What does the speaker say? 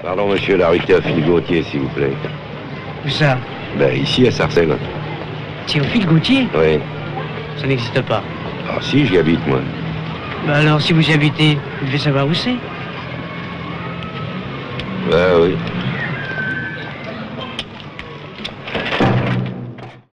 Pardon, monsieur, la rue Théophile Gautier, s'il vous plaît. Où ça? Ben, ici, à Sarcelles. Théophile Gautier? Oui. Ça n'existe pas. Ah, si, j'y habite, moi. Ben alors, si vous y habitez, vous devez savoir où c'est. Ben oui.